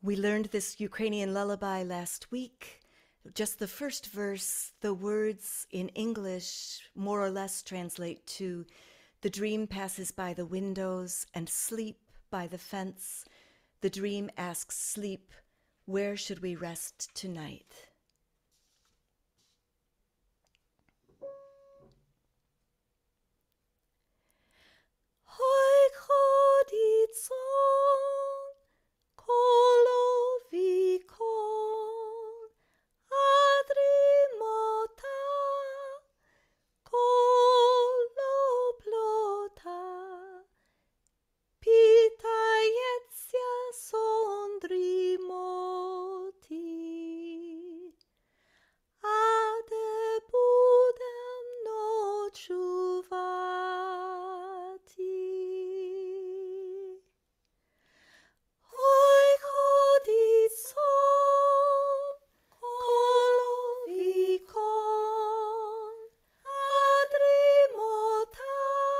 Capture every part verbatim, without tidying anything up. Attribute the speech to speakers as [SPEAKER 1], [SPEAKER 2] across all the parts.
[SPEAKER 1] We learned this Ukrainian lullaby last week. Just the first verse, the words in English more or less translate to the dream passes by the windows and sleep by the fence. The dream asks sleep, where should we rest tonight? Ой, ходить сон, Kolo Vikon, дрімота, коло, плота, Питається сон дрімоті, а де будем ночувати? Ой, ходить сон, Kolo Vikon, дрімота,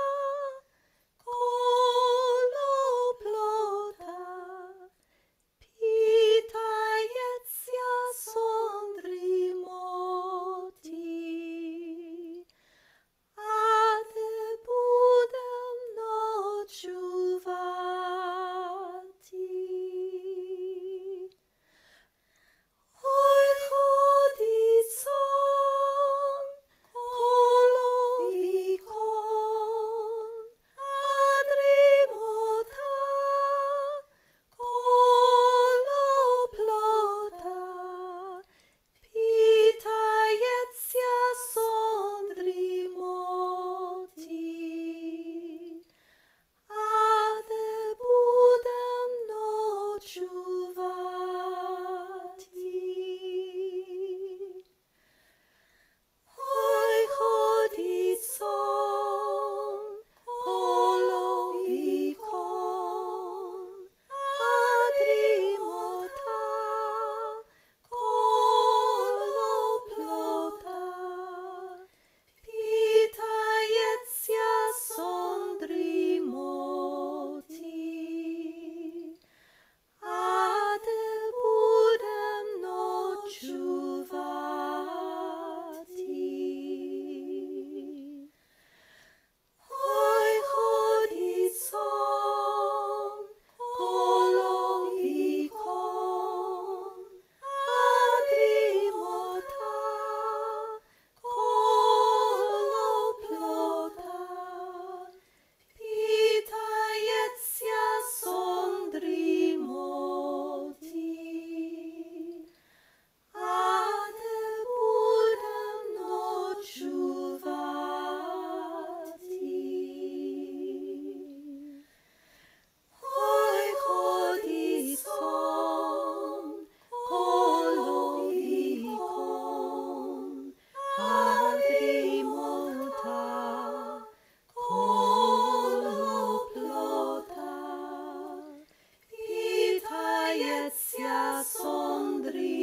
[SPEAKER 1] коло, плота, Питається сон дрімоті, а де будем ночувати? Ой, ходить сон, Kolo Vikon, дрімота, коло, плота, Питається сон дрімоті, а де будем ночувати? Ой, ходить сон, Kolo Vikon, дрімота, коло, плота, Питається сон дрімоті, а де будем ночувати? Ой, ходить сон, Kolo Vikon, дрімота, коло, плота, Питається сон дрімоті, а де будем ночувати? Ой, ходить сон, Kolo Vikon, дрімота, коло, плота, Питається сон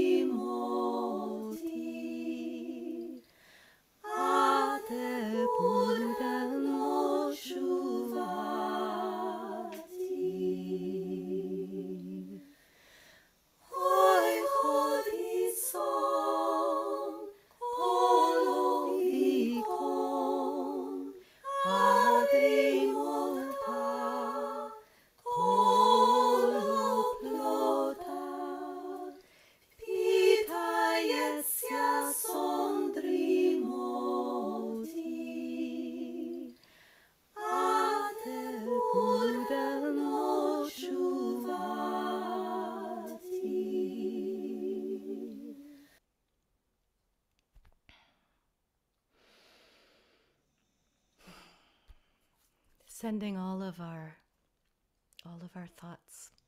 [SPEAKER 1] дрімоті, а де будем ночувати? Ой, ходить сон, Kolo Vikon, дрімота, коло, плота, Питається сон дрімоті, а де будем ночувати? Sending all of our all of our thoughts